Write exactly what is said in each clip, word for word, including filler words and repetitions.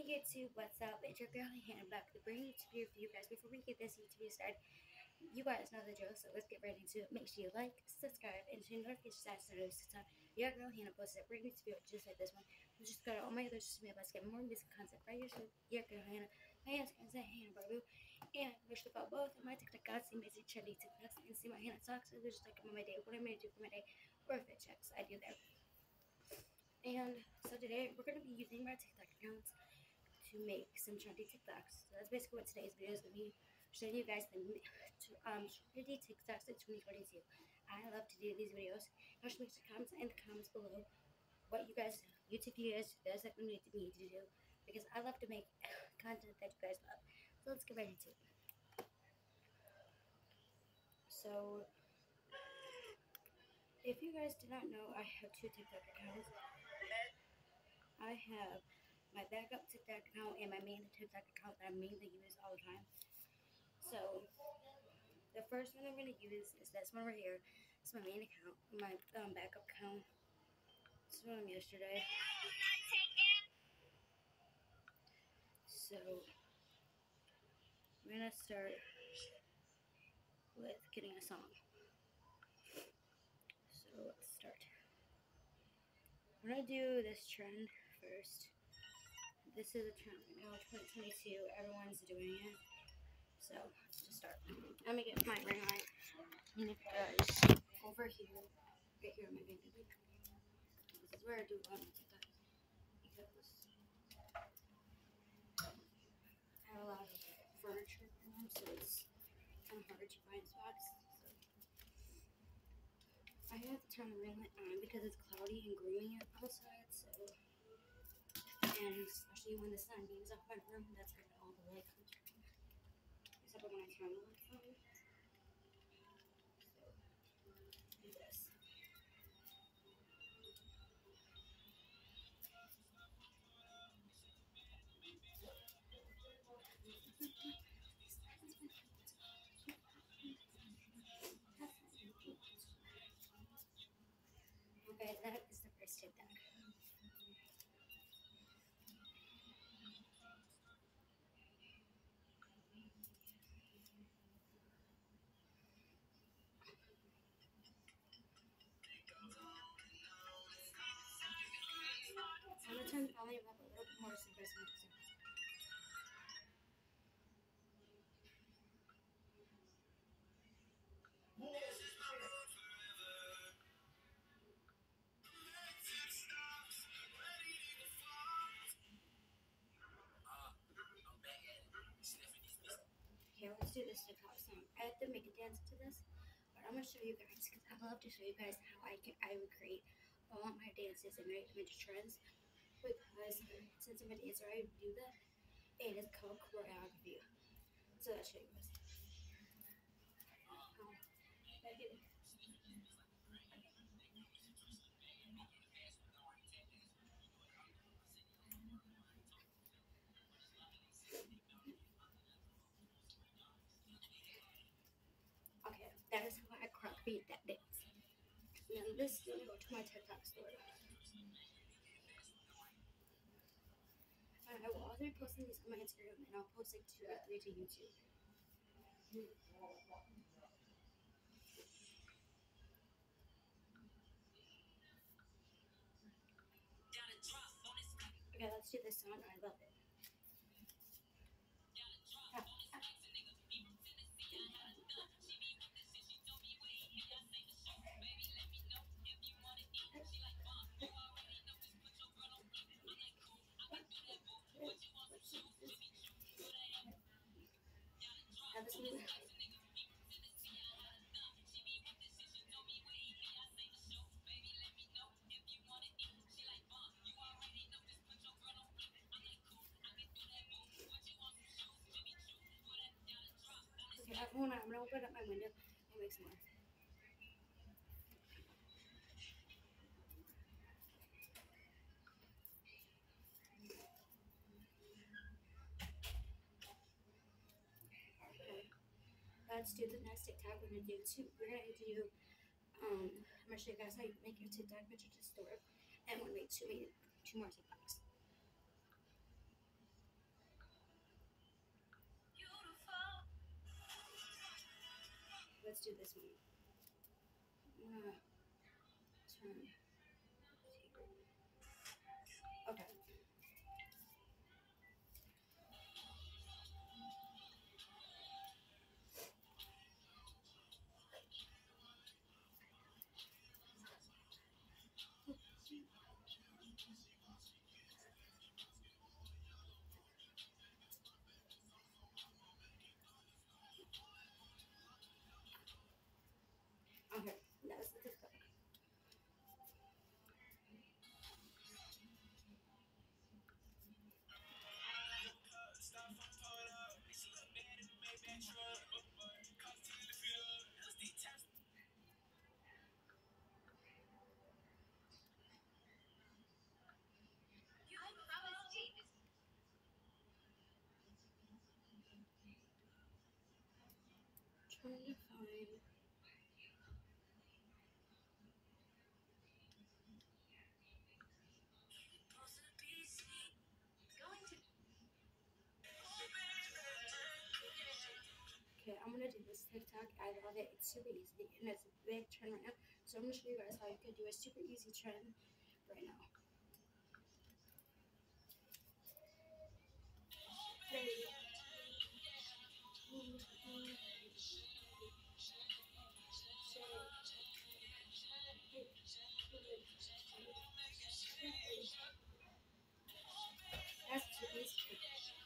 Hey YouTube, what's up? It's your girl Hannah back with a brand new video for you guys. Before we get this YouTube started, you guys know the drill, so let's get right into it. Make sure you like, subscribe, and turn notifications on so notice time. Your girl Hannah posted a brand new video just like this one. You just go to all my other social media. Let's get more music content right here. So your girl Hannah, my Instagram is at Hannah Barboo, and make sure to follow both of my TikTok accounts, see my trendy TikToks, and see my Hannah talks. So just like on my day, what I'm gonna do for my day, or fit checks. I do that. And so today we're gonna be using my TikTok accounts to make some trendy TikToks. So that's basically what today's video is going to be, showing you guys the um, trendy TikToks in twenty twenty-two. I love to do these videos. Make sure to comment in the comments below what you guys, YouTube videos, you guys like me to me to do, because I love to make content that you guys love. So let's get right into it. So if you guys did not know, I have two TikTok accounts. I have my backup TikTok account and my main TikTok account that I mainly use all the time. So the first one I'm going to use is this one right here. It's my main account, my um, backup account. This one from yesterday. So we're going to start with getting a song. So let's start. We're going to do this trend first. This is a trend right now, twenty twenty-two. Everyone's doing it. So let's just start. I'm going to get my ring light. And it goes over here, right here on my baby. This is where I do all my TikToks. Because I have a lot of furniture in them, so it's kind of hard to find spots. So I have to turn the ring light on because it's cloudy and gloomy outside. So, and especially when the sun beams off my room, that's where all the light comes from. Except for when I turn the lights on. So do this. Okay, that is the first TikTok. I'm gonna turn the volume up a little bit more so you guys can understand. Okay, let's do this TikTok song. I have to make a dance to this, but I'm gonna show you guys because I love to show you guys how I can I would create all my dances and make them into trends. Because since I'm a dancer, I do that, and it's called choreography. So I'll show you guys. Um, okay, that is how I choreography that dance. Now this is gonna go to my TikTok story. I will also be posting these on my Instagram, and I'll post like two or three to YouTube. Okay, let's do this song. I love it. Now this one. Okay, hold on. I'm gonna open up my window and make some more. Let's do the next TikTok. We're gonna do two. We're gonna do. Um, I'm gonna show you guys how you make your TikTok picture to store, and we're gonna make two, two more TikToks. let's do this one. Uh, turn. Okay. Okay, that's the TikTok. Trying to find. Okay, I'm gonna do this TikTok. I love it. It's super easy and it's a big trend right now. So I'm gonna show you guys how you can do a super easy trend right now. That's super easy.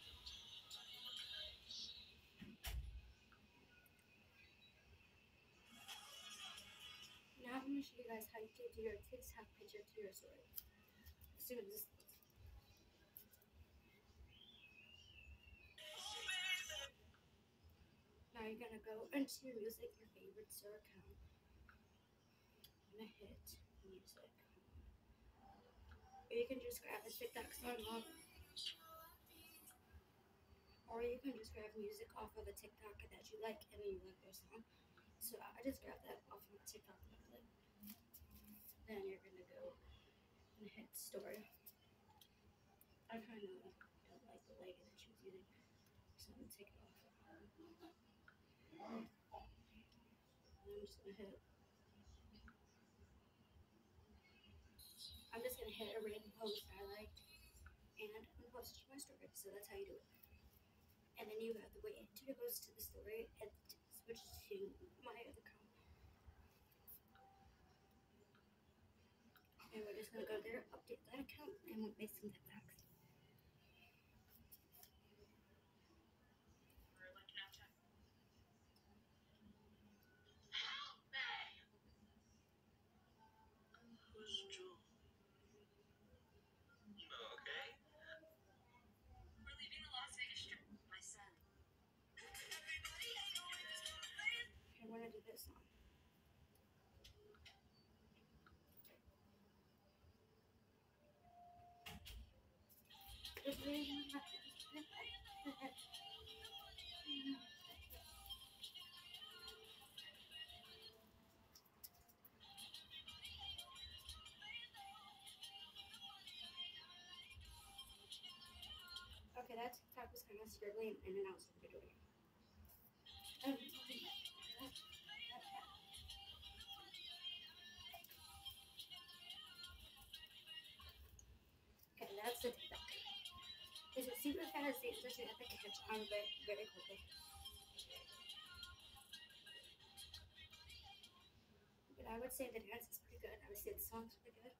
Now I'm gonna show you guys how you can do your TikTok picture to your story. As soon as this now you're gonna go into your music, your favorite store account. I'm gonna hit music. Or you can just grab a TikTok song off. Or you can just grab music off of a TikTok that you like and then you like their song. So I just grabbed that off of my TikTok that I like. Then you're gonna go and hit story. I kind of don't like the lighting that she was using, so I'm gonna take it off. And I'm just gonna hit. I'm just gonna hit a random post I liked, and I'm gonna post it to my story. So that's how you do it. And then you have to wait until it goes to the story and switch to my other account. And we're just gonna go there, update that account, and we'll make some TikToks. I want to do this one. Okay, that TikTok was kind of scribbling in and out, so we're doing it. Okay, that's the TikTok. It's a super fast dance that you have to catch on very, very quickly. But I would say the dance is pretty good. I would say the song's pretty good.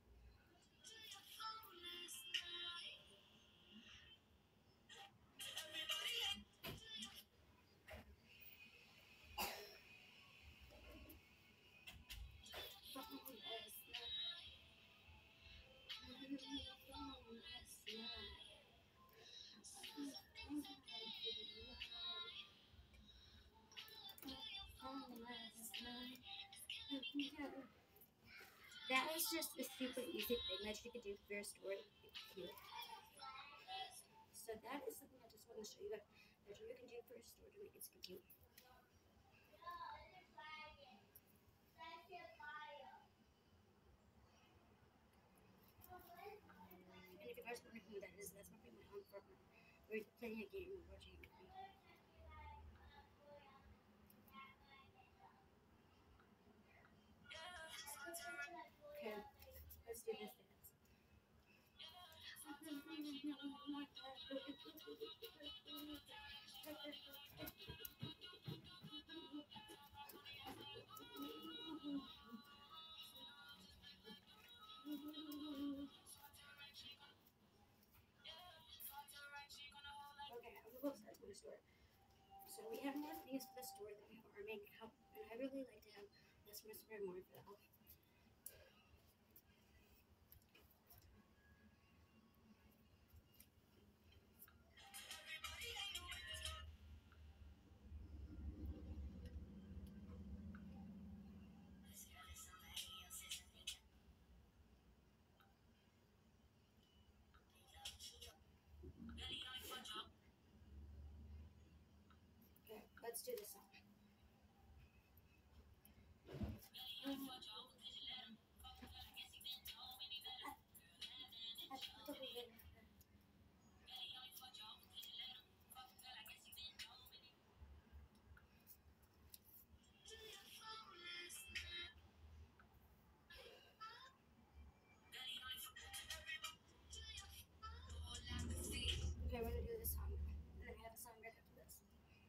That was just a super easy thing that you could do for your story. Cute. So that is something I just want to show you guys that you can do for your story to make it super cute. And if you guys wonder who that is, that's my friend my partner. We're playing a game and watching a movie. both sides of my store. So we have more things for the store than we have our makeup, and I really like to have customers wear more of that. Okay, let's do this song. Okay, we're gonna do this song, and then I have a song right after this.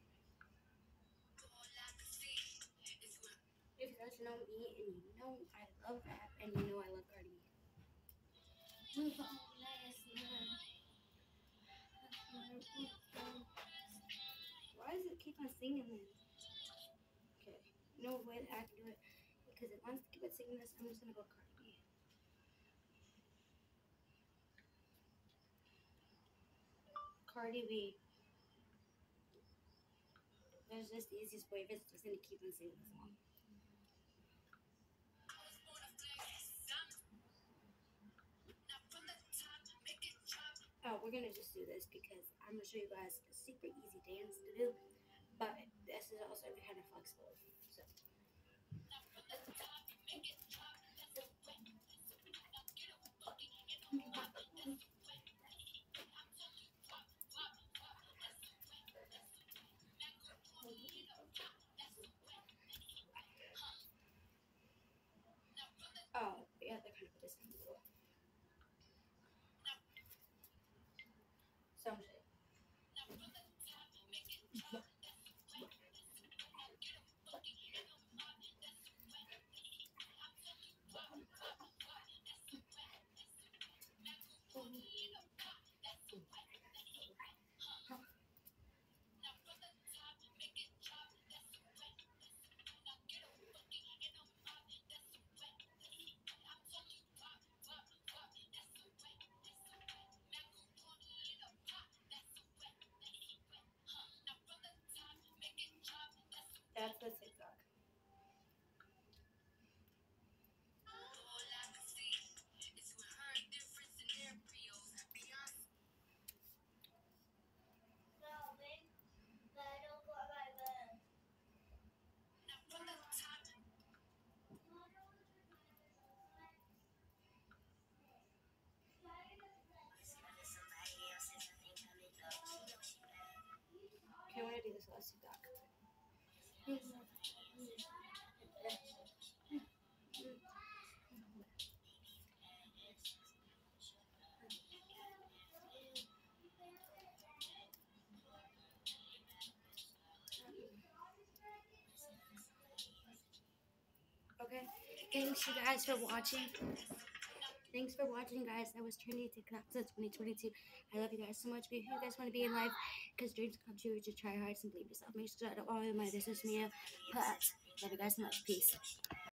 If you guys know me, and you know I love rap, and you know I love Cardi B. Move on last night. Why does it keep on singing this? Okay, no way that I can do it, because it wants to keep on singing this. I'm just gonna go Cardi B. Cardi B. That's just the easiest way if it's just gonna keep on singing this song. Oh, we're gonna just do this because I'm gonna show you guys a super easy dance to do, but this is also kind of flexible. So. Oh, yeah, they're kind of put this in the middle. Some shit. That's the TikTok. Okay, I want to do this last TikTok. Okay, thanks you guys for watching. Thanks for watching, guys. That was Trinity TikTok twenty twenty-two. I love you guys so much. If you guys want to be in life, because dreams come true, just try hard and believe yourself. Make sure to all of my business media. Love you guys so much. Peace.